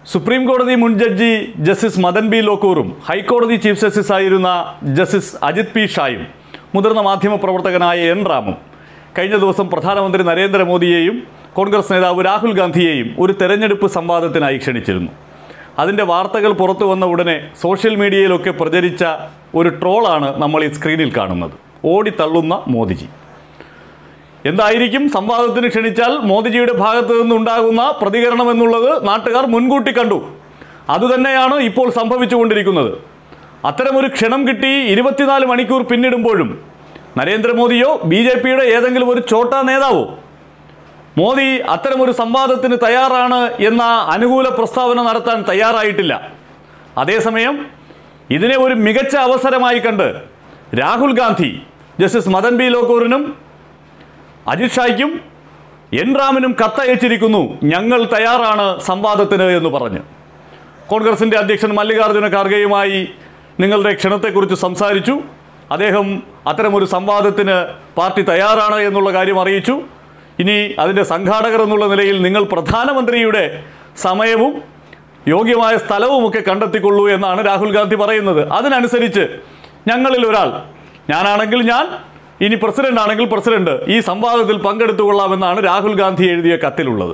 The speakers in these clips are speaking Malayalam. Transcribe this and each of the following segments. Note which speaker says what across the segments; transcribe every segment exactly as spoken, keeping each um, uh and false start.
Speaker 1: സുപ്രീം കോടതി മുൻ ജഡ്ജി ജസ്റ്റിസ് മദൻ ബി ലോക്കൂറും ഹൈക്കോടതി ചീഫ് ജസ്റ്റിസ് ആയിരുന്ന ജസ്റ്റിസ് അജിത് പി ഷായും മുതിർന്ന മാധ്യമപ്രവർത്തകനായ എൻ റാമും കഴിഞ്ഞ ദിവസം പ്രധാനമന്ത്രി നരേന്ദ്രമോദിയെയും കോൺഗ്രസ് നേതാവ് രാഹുൽ ഗാന്ധിയെയും ഒരു തെരഞ്ഞെടുപ്പ് സംവാദത്തിനായി ക്ഷണിച്ചിരുന്നു. അതിൻ്റെ വാർത്തകൾ പുറത്തു വന്ന ഉടനെ സോഷ്യൽ മീഡിയയിലൊക്കെ പ്രചരിച്ച ഒരു ട്രോളാണ് നമ്മൾ ഈ സ്ക്രീനിൽ കാണുന്നത്. ഓടിത്തള്ളുന്ന മോദിജി. എന്തായിരിക്കും സംവാദത്തിന് ക്ഷണിച്ചാൽ മോദിജിയുടെ ഭാഗത്തു നിന്നുണ്ടാകുന്ന പ്രതികരണം എന്നുള്ളത് നാട്ടുകാർ മുൻകൂട്ടി കണ്ടു. അതുതന്നെയാണ് ഇപ്പോൾ സംഭവിച്ചുകൊണ്ടിരിക്കുന്നത്. അത്തരമൊരു ക്ഷണം കിട്ടി ഇരുപത്തിനാല് മണിക്കൂർ പിന്നിടുമ്പോഴും നരേന്ദ്രമോദിയോ ബി ജെ പിയുടെ ഏതെങ്കിലും ഒരു ചോട്ടാ നേതാവോ മോദി അത്തരമൊരു സംവാദത്തിന് തയ്യാറാണ് എന്ന അനുകൂല പ്രസ്താവന നടത്താൻ തയ്യാറായിട്ടില്ല. അതേസമയം ഇതിനെ ഒരു മികച്ച അവസരമായി കണ്ട് രാഹുൽ ഗാന്ധി ജസ്റ്റിസ് മദൻ ബി ലോക്കൂറിനും അജിത് ഷായ്ക്കും എൻ റാമിനും കത്തയച്ചിരിക്കുന്നു. ഞങ്ങൾ തയ്യാറാണ് സംവാദത്തിന് എന്ന് പറഞ്ഞ്. കോൺഗ്രസിൻ്റെ അധ്യക്ഷൻ മല്ലികാർജ്ജുന ഖാർഗെയുമായി നിങ്ങളുടെ ക്ഷണത്തെക്കുറിച്ച് സംസാരിച്ചു. അദ്ദേഹം അത്തരമൊരു സംവാദത്തിന് പാർട്ടി തയ്യാറാണ് എന്നുള്ള കാര്യം അറിയിച്ചു. ഇനി അതിൻ്റെ സംഘാടകർ എന്നുള്ള നിലയിൽ നിങ്ങൾ പ്രധാനമന്ത്രിയുടെ സമയവും യോഗ്യമായ സ്ഥലവുമൊക്കെ കണ്ടെത്തിക്കൊള്ളൂ എന്നാണ് രാഹുൽ ഗാന്ധി പറയുന്നത്. അതിനനുസരിച്ച് ഞങ്ങളിൽ ഒരാൾ, ഞാനാണെങ്കിൽ ഞാൻ, ഇനി പ്രസിഡന്റ് ആണെങ്കിൽ പ്രസിഡന്റ്, ഈ സംവാദത്തിൽ പങ്കെടുത്തുകൊള്ളാമെന്നാണ് രാഹുൽ ഗാന്ധി എഴുതിയ കത്തിലുള്ളത്.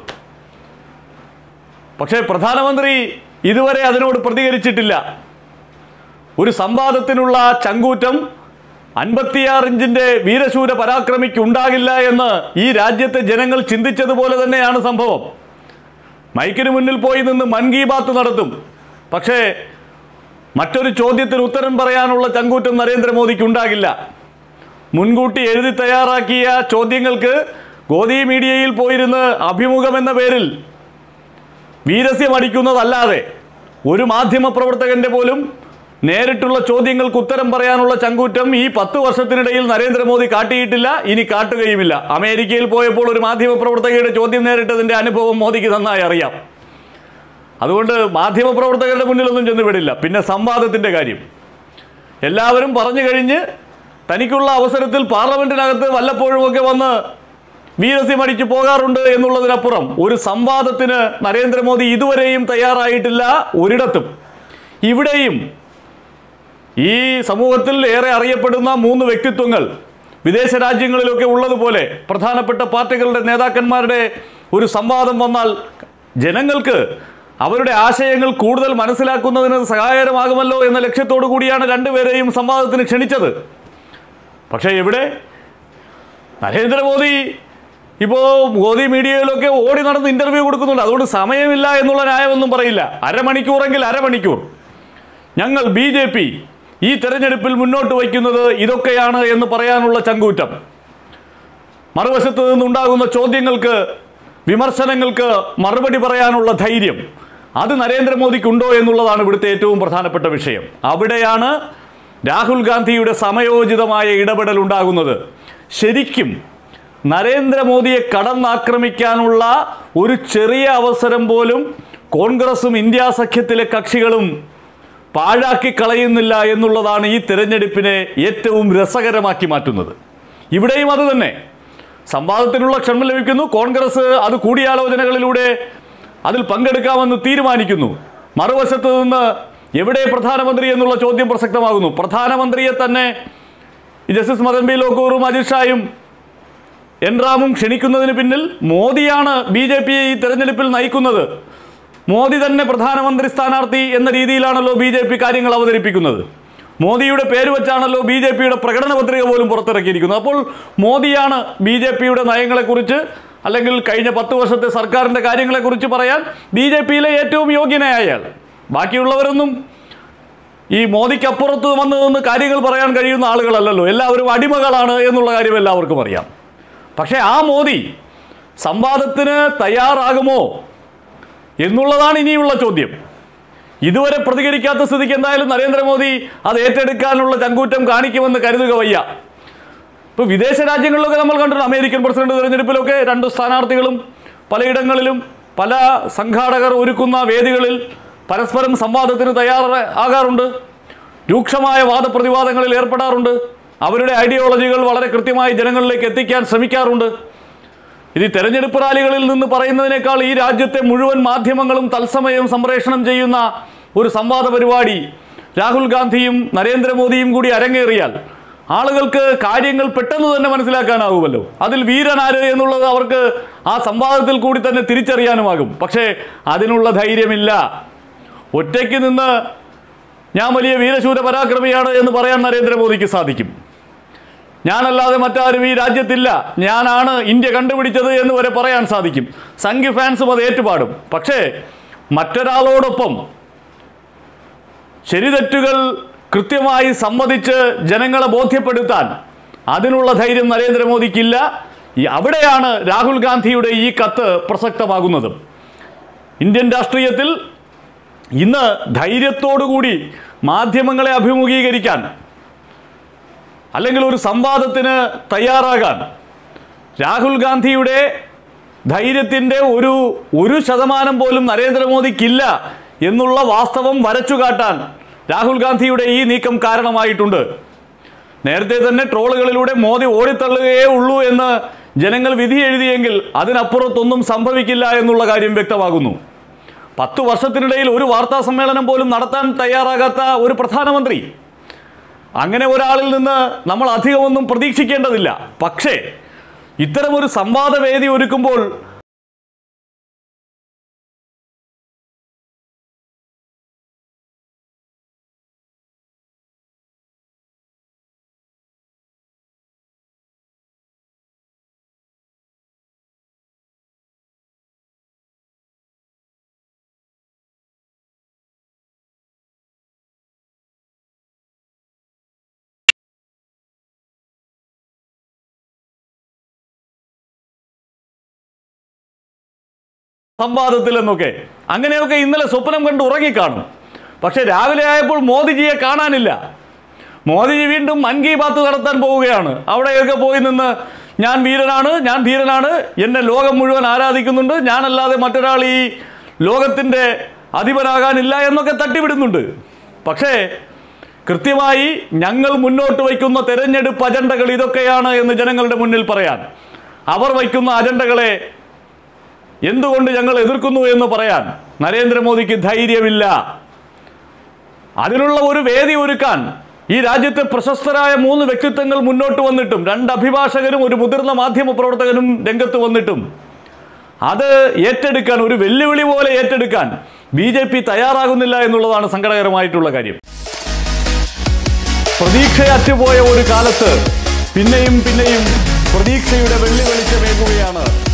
Speaker 1: പക്ഷേ പ്രധാനമന്ത്രി ഇതുവരെ അതിനോട് പ്രതികരിച്ചിട്ടില്ല. ഒരു സംവാദത്തിനുള്ള ചങ്കൂറ്റം അൻപത്തിയാറ് ഇഞ്ചിൻ്റെ വീരശൂര പരാക്രമിക്ക് ഉണ്ടാകില്ല എന്ന് ഈ രാജ്യത്തെ ജനങ്ങൾ ചിന്തിച്ചതുപോലെ തന്നെയാണ് സംഭവം. മൈക്കിന് മുന്നിൽ പോയി നിന്ന് മൻ കി ബാത്ത് നടത്തും. പക്ഷേ മറ്റൊരു ചോദ്യത്തിന് ഉത്തരം പറയാനുള്ള ചങ്കൂറ്റം നരേന്ദ്രമോദിക്ക് ഉണ്ടാകില്ല. മുൻകൂട്ടി എഴുതി തയ്യാറാക്കിയ ചോദ്യങ്ങൾക്ക് ഗോദി മീഡിയയിൽ പോയിരുന്ന് അഭിമുഖം എന്ന പേരിൽ വീരസ്യമടിക്കുന്നതല്ലാതെ ഒരു മാധ്യമപ്രവർത്തകൻ്റെ പോലും നേരിട്ടുള്ള ചോദ്യങ്ങൾക്ക് ഉത്തരം പറയാനുള്ള ചങ്കൂറ്റം ഈ പത്ത് വർഷത്തിനിടയിൽ നരേന്ദ്രമോദി കാട്ടിയിട്ടില്ല, ഇനി കാട്ടുകയുമില്ല. അമേരിക്കയിൽ പോയപ്പോൾ ഒരു മാധ്യമപ്രവർത്തകയുടെ ചോദ്യം നേരിട്ടതിൻ്റെ അനുഭവം മോദിക്ക് നന്നായി അറിയാം. അതുകൊണ്ട് മാധ്യമപ്രവർത്തകരുടെ മുന്നിലൊന്നും ചെന്ന് വിടില്ല. പിന്നെ സംവാദത്തിൻ്റെ കാര്യം എല്ലാവരും പറഞ്ഞു കഴിഞ്ഞ് തനിക്കുള്ള അവസരത്തിൽ പാർലമെൻറ്റിനകത്ത് വല്ലപ്പോഴുമൊക്കെ വന്ന് വീരസ്യമടിച്ച് പോകാറുണ്ട് എന്നുള്ളതിനപ്പുറം ഒരു സംവാദത്തിന് നരേന്ദ്രമോദി ഇതുവരെയും തയ്യാറായിട്ടില്ല ഒരിടത്തും. ഇവിടെയും ഈ സമൂഹത്തിൽ ഏറെ അറിയപ്പെടുന്ന മൂന്ന് വ്യക്തിത്വങ്ങൾ വിദേശ രാജ്യങ്ങളിലൊക്കെ ഉള്ളതുപോലെ പ്രധാനപ്പെട്ട പാർട്ടികളുടെ നേതാക്കന്മാരുടെ ഒരു സംവാദം വന്നാൽ ജനങ്ങൾക്ക് അവരുടെ ആശയങ്ങൾ കൂടുതൽ മനസ്സിലാക്കുന്നതിന് സഹായകരമാകുമല്ലോ എന്ന ലക്ഷ്യത്തോടു കൂടിയാണ് രണ്ടുപേരെയും സംവാദത്തിന് ക്ഷണിച്ചത്. പക്ഷേ ഇവിടെ നരേന്ദ്രമോദി ഇപ്പോൾ ഗോദി മീഡിയയിലൊക്കെ ഓടി നടന്ന് ഇൻ്റർവ്യൂ കൊടുക്കുന്നുണ്ട്. അതുകൊണ്ട് സമയമില്ല എന്നുള്ള ന്യായമൊന്നും പറയില്ല. അരമണിക്കൂറെങ്കിൽ അരമണിക്കൂർ. ഞങ്ങൾ ബി ജെ പി ഈ തെരഞ്ഞെടുപ്പിൽ മുന്നോട്ട് വയ്ക്കുന്നത് ഇതൊക്കെയാണ് എന്ന് പറയാനുള്ള ചങ്കൂറ്റം, മറുവശത്ത് നിന്നുണ്ടാകുന്ന ചോദ്യങ്ങൾക്ക് വിമർശനങ്ങൾക്ക് മറുപടി പറയാനുള്ള ധൈര്യം, അത് നരേന്ദ്രമോദിക്കുണ്ടോ എന്നുള്ളതാണ് ഇവിടുത്തെ ഏറ്റവും പ്രധാനപ്പെട്ട വിഷയം. അവിടെയാണ് രാഹുൽ ഗാന്ധിയുടെ സമയോചിതമായ ഇടപെടൽ ഉണ്ടാകുന്നത്. ശരിക്കും നരേന്ദ്രമോദിയെ കടന്നാക്രമിക്കാനുള്ള ഒരു ചെറിയ അവസരം പോലും കോൺഗ്രസും ഇന്ത്യ സഖ്യത്തിലെ കക്ഷികളും പാഴാക്കി കളയുന്നില്ല എന്നുള്ളതാണ് ഈ തിരഞ്ഞെടുപ്പിനെ ഏറ്റവും രസകരമാക്കി മാറ്റുന്നത്. ഇവിടെയും അത് തന്നെ. സംവാദത്തിനുള്ള ക്ഷണം ലഭിക്കുന്നു. കോൺഗ്രസ് അത് കൂടിയാലോചനകളിലൂടെ അതിൽ പങ്കെടുക്കാമെന്ന് തീരുമാനിക്കുന്നു. മറുവശത്ത് നിന്ന് എവിടെ പ്രധാനമന്ത്രി എന്നുള്ള ചോദ്യം പ്രസക്തമാകുന്നു. പ്രധാനമന്ത്രിയെ തന്നെ ജസ്റ്റിസ് മദൻ ബി ലോക്കൂറും അജിത് ഷായും എൻ റാമും ക്ഷണിക്കുന്നതിന് പിന്നിൽ മോദിയാണ് ബി ജെ പിയെ ഈ തെരഞ്ഞെടുപ്പിൽ നയിക്കുന്നത്. മോദി തന്നെ പ്രധാനമന്ത്രി സ്ഥാനാർത്ഥി എന്ന രീതിയിലാണല്ലോ ബി ജെ പി കാര്യങ്ങൾ അവതരിപ്പിക്കുന്നത്. മോദിയുടെ പേര് വെച്ചാണല്ലോ ബി ജെ പിയുടെ പ്രകടന പത്രിക പോലും പുറത്തിറക്കിയിരിക്കുന്നത്. അപ്പോൾ മോദിയാണ് ബി ജെ പിയുടെ നയങ്ങളെക്കുറിച്ച് അല്ലെങ്കിൽ കഴിഞ്ഞ പത്ത് വർഷത്തെ സർക്കാരിൻ്റെ കാര്യങ്ങളെക്കുറിച്ച് പറയാൻ ബി ജെ പിയിലെ ഏറ്റവും യോഗ്യനായ അയാൾ. ബാക്കിയുള്ളവരൊന്നും ഈ മോദിക്കപ്പുറത്ത് വന്നു നിന്ന് കാര്യങ്ങൾ പറയാൻ കഴിയുന്ന ആളുകളല്ലല്ലോ. എല്ലാവരും അടിമകളാണ് എന്നുള്ള കാര്യം എല്ലാവർക്കും അറിയാം. പക്ഷേ ആ മോദി സംവാദത്തിന് തയ്യാറാകുമോ എന്നുള്ളതാണ് ഇനിയുള്ള ചോദ്യം. ഇതുവരെ പ്രതികരിക്കാത്ത സ്ഥിതിക്ക് എന്തായാലും നരേന്ദ്രമോദി അത് ഏറ്റെടുക്കാനുള്ള ചങ്കൂറ്റം കാണിക്കുമെന്ന് കരുതുക വയ്യ. ഇപ്പോൾ വിദേശ രാജ്യങ്ങളിലൊക്കെ നമ്മൾ കണ്ടിട്ടുണ്ട്. അമേരിക്കൻ പ്രസിഡന്റ് തെരഞ്ഞെടുപ്പിലൊക്കെ രണ്ട് സ്ഥാനാർത്ഥികളും പലയിടങ്ങളിലും പല സംഘാടകർ ഒരുക്കുന്ന വേദികളിൽ പരസ്പരം സംവാദത്തിന് തയ്യാറാകാറുണ്ട്. രൂക്ഷമായ വാദപ്രതിവാദങ്ങളിൽ ഏർപ്പെടാറുണ്ട്. അവരുടെ ഐഡിയോളജികൾ വളരെ കൃത്യമായി ജനങ്ങളിലേക്ക് എത്തിക്കാൻ ശ്രമിക്കാറുണ്ട്. ഇത് തെരഞ്ഞെടുപ്പ് റാലികളിൽ നിന്ന് പറയുന്നതിനേക്കാൾ ഈ രാജ്യത്തെ മുഴുവൻ മാധ്യമങ്ങളും തത്സമയം സംപ്രേഷണം ചെയ്യുന്ന ഒരു സംവാദ പരിപാടി രാഹുൽ ഗാന്ധിയും നരേന്ദ്രമോദിയും കൂടി അരങ്ങേറിയാൽ ആളുകൾക്ക് കാര്യങ്ങൾ പെട്ടെന്ന് തന്നെ മനസ്സിലാക്കാനാവുമല്ലോ. അതിൽ വീരനാര് എന്നുള്ളത് അവർക്ക് ആ സംവാദത്തിൽ കൂടി തന്നെ തിരിച്ചറിയാനുമാകും. പക്ഷേ അതിനുള്ള ധൈര്യമില്ല. ഒറ്റയ്ക്ക് നിന്ന് ഞാൻ വലിയ വീരശൂര പരാക്രമിയാണ് എന്ന് പറയാൻ നരേന്ദ്രമോദിക്ക് സാധിക്കും. ഞാനല്ലാതെ മറ്റാരും ഈ രാജ്യത്തില്ല, ഞാനാണ് ഇന്ത്യ കണ്ടുപിടിച്ചത് എന്ന് വരെ പറയാൻ സാധിക്കും. സംഘി ഫാൻസും അത് ഏറ്റുപാടും. പക്ഷേ മറ്റൊരാളോടൊപ്പം ശരിതെറ്റുകൾ കൃത്യമായി സമ്മതിച്ച് ജനങ്ങളെ ബോധ്യപ്പെടുത്താൻ അതിനുള്ള ധൈര്യം നരേന്ദ്രമോദിക്കില്ല. അവിടെയാണ് രാഹുൽ ഗാന്ധിയുടെ ഈ കത്ത് പ്രസക്തമാകുന്നത്. ഇന്ത്യൻ രാഷ്ട്രീയത്തിൽ ഇന്ന് ധൈര്യത്തോടുകൂടി മാധ്യമങ്ങളെ അഭിമുഖീകരിക്കാൻ അല്ലെങ്കിൽ ഒരു സംവാദത്തിന് തയ്യാറാകാൻ രാഹുൽ ഗാന്ധിയുടെ ധൈര്യത്തിൻ്റെ ഒരു ഒരു ശതമാനം പോലും നരേന്ദ്രമോദിക്കില്ല എന്നുള്ള വാസ്തവം വരച്ചു കാട്ടാൻ രാഹുൽ ഗാന്ധിയുടെ ഈ നീക്കം കാരണമായിട്ടുണ്ട്. നേരത്തെ തന്നെ ട്രോളുകളിലൂടെ മോദി ഓടിത്തള്ളുകയേ ഉള്ളൂ എന്ന് ജനങ്ങൾ വിധി എഴുതിയെങ്കിൽ അതിനപ്പുറത്തൊന്നും സംഭവിക്കില്ല എന്നുള്ള കാര്യം വ്യക്തമാകുന്നു. പത്തു വർഷത്തിനിടയിൽ ഒരു വാർത്താ സമ്മേളനം പോലും നടത്താൻ തയ്യാറാകാത്ത ഒരു പ്രധാനമന്ത്രി, അങ്ങനെ ഒരാളിൽ നിന്ന് നമ്മൾ അധികമൊന്നും പ്രതീക്ഷിക്കേണ്ടതില്ല. പക്ഷേ ഇത്തരമൊരു സംവാദവേദി ഒരുക്കുമ്പോൾ സംവാദത്തിൽ എന്നൊക്കെ അങ്ങനെയൊക്കെ ഇന്നലെ സ്വപ്നം കണ്ട് ഉറങ്ങിക്കാണും. പക്ഷെ രാവിലെ ആയപ്പോൾ മോദിജിയെ കാണാനില്ല. മോദിജി വീണ്ടും മൻ കി ബാത്ത് നടത്താൻ പോവുകയാണ്. അവിടെയൊക്കെ പോയി നിന്ന് ഞാൻ വീരനാണ്, ഞാൻ ധീരനാണ്, എന്നെ ലോകം മുഴുവൻ ആരാധിക്കുന്നുണ്ട്, ഞാനല്ലാതെ മറ്റൊരാൾ ഈ ലോകത്തിൻ്റെ അധിപനാകാനില്ല എന്നൊക്കെ തട്ടിവിടുന്നുണ്ട്. പക്ഷേ കൃത്യമായി ഞങ്ങൾ മുന്നോട്ട് വയ്ക്കുന്ന തെരഞ്ഞെടുപ്പ് അജണ്ടകൾ ഇതൊക്കെയാണ് എന്ന് ജനങ്ങളുടെ മുന്നിൽ പറയാൻ, അവർ വയ്ക്കുന്ന അജണ്ടകളെ എന്തുകൊണ്ട് ഞങ്ങൾ എതിർക്കുന്നു എന്ന് പറയാൻ നരേന്ദ്രമോദിക്ക് ധൈര്യമില്ല. അതിനുള്ള ഒരു വേദി ഒരുക്കാൻ ഈ രാജ്യത്തെ പ്രശസ്തരായ മൂന്ന് വ്യക്തിത്വങ്ങൾ മുന്നോട്ട് വന്നിട്ടും, രണ്ട് അഭിഭാഷകരും ഒരു മുതിർന്ന മാധ്യമ പ്രവർത്തകനും രംഗത്ത് വന്നിട്ടും അത് ഏറ്റെടുക്കാൻ, ഒരു വെല്ലുവിളി പോലെ ഏറ്റെടുക്കാൻ ബി ജെ പി തയ്യാറാകുന്നില്ല എന്നുള്ളതാണ് സങ്കടകരമായിട്ടുള്ള കാര്യം. പ്രതീക്ഷയറ്റുപോയ ഒരു കാലത്ത് പിന്നെയും പിന്നെയും പ്രതീക്ഷയുടെ വെള്ളി വെളിച്ചമേകുകയാണ്